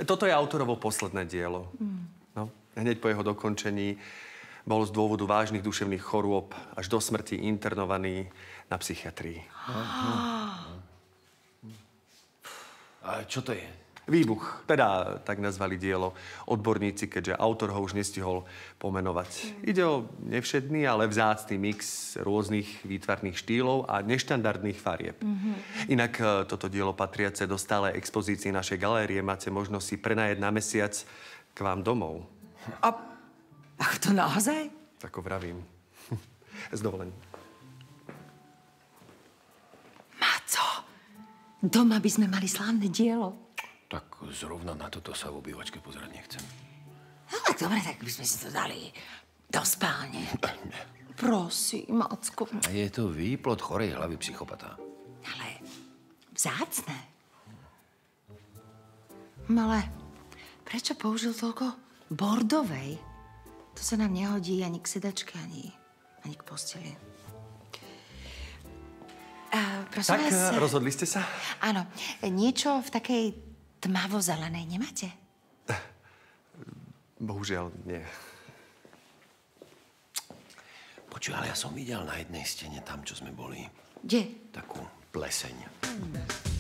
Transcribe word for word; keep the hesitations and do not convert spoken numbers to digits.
Toto je autorovo posledné dielo. Mm. No, hneď po jeho dokončení bol z dôvodu vážnych duševných chorôb až do smrti internovaný na psychiatrii. A čo to je? Výbuch, teda tak nazvali dielo odborníci, keďže autor ho už nestihol pomenovať. Mm. Ide o nevšedný, ale vzácny mix rôznych výtvarných štýlov a neštandardných farieb. Mm-hmm. Inak toto dielo patriace do stálej expozície našej galérie máte možnosť si prenajať na mesiac k vám domov. A ako to naozaj? Tako vravím. S dovolením. Maco, doma by sme mali slávne dielo. Tak zrovna na toto sa v obývačke pozerať nechcem. No tak dobre, tak by sme si to dali do spálne. Prosím, Macko. A je to výplod chorej hlavy psychopata. Ale vzácne. Ale prečo použil toľko bordovej? To sa nám nehodí ani k sedačke, ani, ani k posteli. A, prosím tak, vás, rozhodli ste sa? Áno, niečo v takej tmavo-zelenej nemáte? Bohužiaľ, nie. Počuj, ale ja som videl na jednej stene tam, čo sme boli. Kde? Takú pleseň.